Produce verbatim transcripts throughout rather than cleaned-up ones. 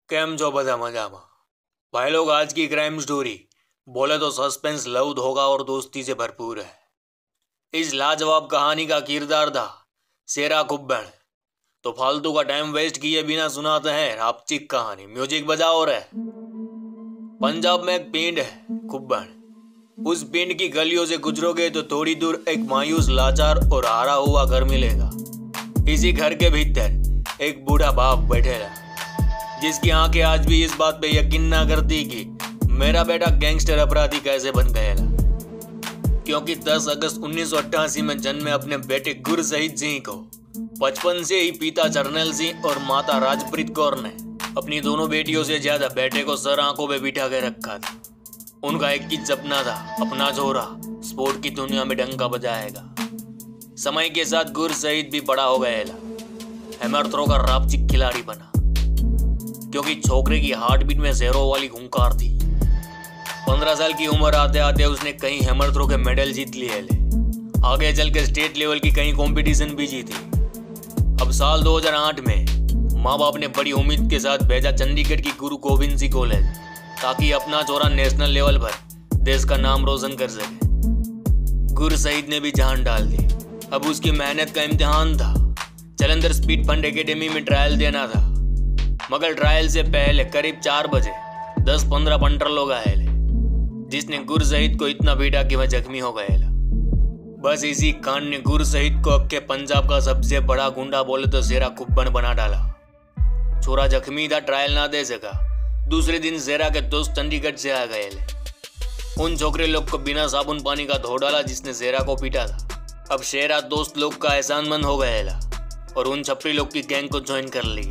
કેમ છો બધા મજામાં? भाई लोग, आज की क्राइम स्टोरी बोले तो सस्पेंस, लव, धोखा और दोस्ती से भरपूर है। इस लाजवाब कहानी का किरदार था शेरा कुब्बड़। तो फालतू का टाइम वेस्ट किए बिना सुनाते हैं रापचिक कहानी। म्यूजिक बजाओ रे। पंजाब में एक पिंड है कुब्बड़। उस पिंड की गलियों से गुजरोगे तो थोड़ी दूर एक मायूस, लाचार और हारा हुआ घर मिलेगा। इसी घर के भीतर एक बूढ़ा बाप बैठेगा, जिसकी आंखें आज भी इस बात पे यकीन ना करती कि मेरा बेटा गैंगस्टर अपराधी कैसे बन गया। क्योंकि दस अगस्त उन्नीस सौ अट्ठासी में जन्मे अपने बेटे गुरशहीद सिंह को बचपन से ही पिता जर्नैल सिंह और माता राजप्रीत कौर ने अपनी दोनों बेटियों से ज्यादा बेटे को सर आंखों पे बिठा के रखा था। उनका एक ही सपना था, अपना छोरा स्पोर्ट की दुनिया में डंका बजाएगा। समय के साथ गुरशहीद भी बड़ा हो गया, हैमर थ्रो का रापचिक खिलाड़ी बना, क्योंकि छोकरे की हार्ट बीट में ज़ेरो वाली हुंकार थी। पंद्रह साल की उम्र आते आते उसने कई हैमर थ्रो के मेडल जीत लिए ले। आगे चल के स्टेट लेवल की कई कंपटीशन भी जीती। अब साल दो हज़ार आठ में माँ बाप ने बड़ी उम्मीद के साथ भेजा चंडीगढ़ की गुरु गोविंद सिंह कॉलेज, ताकि अपना छोरा नेशनल लेवल पर देश का नाम रोशन कर सके। गुरशहीद ने भी जान डाल दी। अब उसकी मेहनत का इम्तिहान था। जलंधर स्पीड फंड एकेडमी में ट्रायल देना था, मगर ट्रायल से पहले करीब चार बजे दस पंद्रह पंटर लोग आए, जिसने गुरशहीद को इतना पीटा कि वह जख्मी हो गए। बस इसी कांड ने गुरशहीद को अब के पंजाब का सबसे बड़ा गुंडा बोले तो शेरा कुब्बड़ बना डाला। छोरा जख्मी था, ट्रायल ना दे सका। दूसरे दिन शेरा के दोस्त चंडीगढ़ से आ गए। उन छोकरे लोग को बिना साबुन पानी का धो डाला जिसने शेरा को पीटा था। अब शेरा दोस्त लोग का एहसानमंद हो गया और उन छपरी लोग की गैंग को ज्वाइन कर ली।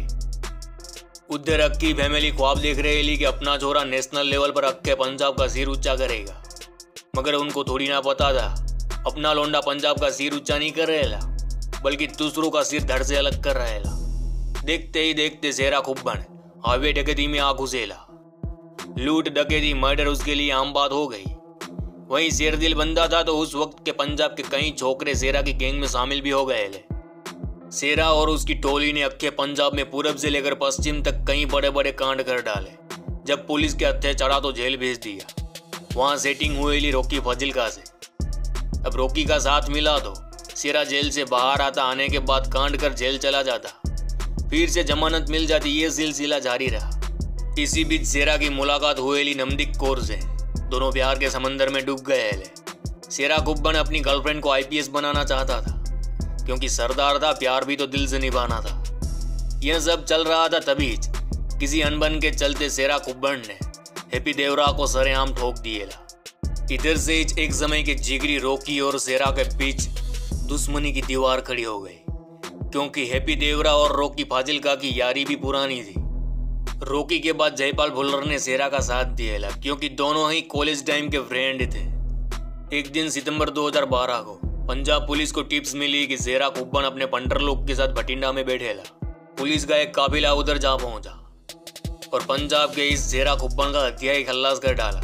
उधर अक्की फैमिली ख्वाब देख रहे ली कि अपना छोरा नेशनल लेवल पर अक्के पंजाब का सिर ऊंचा करेगा, मगर उनको थोड़ी ना पता था अपना लोंडा पंजाब का सिर ऊंचा नहीं कर रहेला, बल्कि दूसरों का सिर धड़ से अलग कर रहेला। देखते ही देखते शेरा कुब्बड़ हाईवे डकैती में आ घुसेला। लूट, डकैती, मर्डर उसके लिए आम बात हो गई। वहीं शेरदिल बंदा था तो उस वक्त के पंजाब के कई छोकरे शेरा की गैंग में शामिल भी हो गए। शेरा और उसकी टोली ने अक्के पंजाब में पूरब से लेकर पश्चिम तक कई बड़े बड़े कांड कर डाले। जब पुलिस के हत्थे चढ़ा तो जेल भेज दिया। वहां सेटिंग हुई रॉकी फाजिल्का से। अब रॉकी का साथ मिला तो शेरा जेल से बाहर आता, आने के बाद कांड कर जेल चला जाता, फिर से जमानत मिल जाती। ये सिलसिला जारी रहा। इसी बीच शेरा की मुलाकात हुई नमदीक कौर से। दोनों प्यार के समंदर में डूब गए। शेरा कुब्बड़ अपनी गर्लफ्रेंड को आईपीएस बनाना चाहता था, क्योंकि सरदार था, प्यार भी तो दिल से निभाना था। यह सब चल रहा था तभी किसी अनबन के चलते शेरा कुब्बड़ ने हैप्पी देवरा को सरेआम ठोक दिए। इधर से एक समय के जिगरी रॉकी और शेरा के बीच दुश्मनी की दीवार खड़ी हो गई, क्योंकि हैप्पी देवरा और रॉकी फाजिल्का की यारी भी पुरानी थी। रॉकी के बाद जयपाल भुल्लर ने शेरा का साथ दिया, क्योंकि दोनों ही कॉलेज टाइम के फ्रेंड थे। एक दिन सितंबर दो हज़ार बारह को पंजाब पुलिस को टिप्स मिली कि शेरा कुब्बड़ अपने पंटर लोग के साथ भटिंडा में बैठेला। पुलिस का एक काफिला उधर जा पहुंचा और पंजाब के इस शेरा कुब्बड़ का हत्या ही खल्लास कर डाला।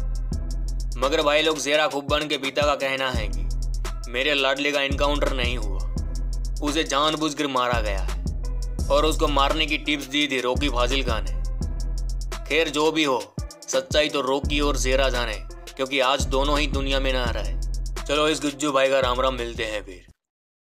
मगर भाई लोग, शेरा कुब्बड़ के पिता का कहना है कि मेरे लाडले का इनकाउंटर नहीं हुआ, उसे जानबूझकर मारा गया है और उसको मारने की टिप्स दी थी रॉकी फाजिल्का ने। खैर, जो भी हो, सच्चाई तो रॉकी और शेरा जाने, क्योंकि आज दोनों ही दुनिया में ना रहे। चलो इस गुज्जू भाई का राम राम, मिलते हैं फिर।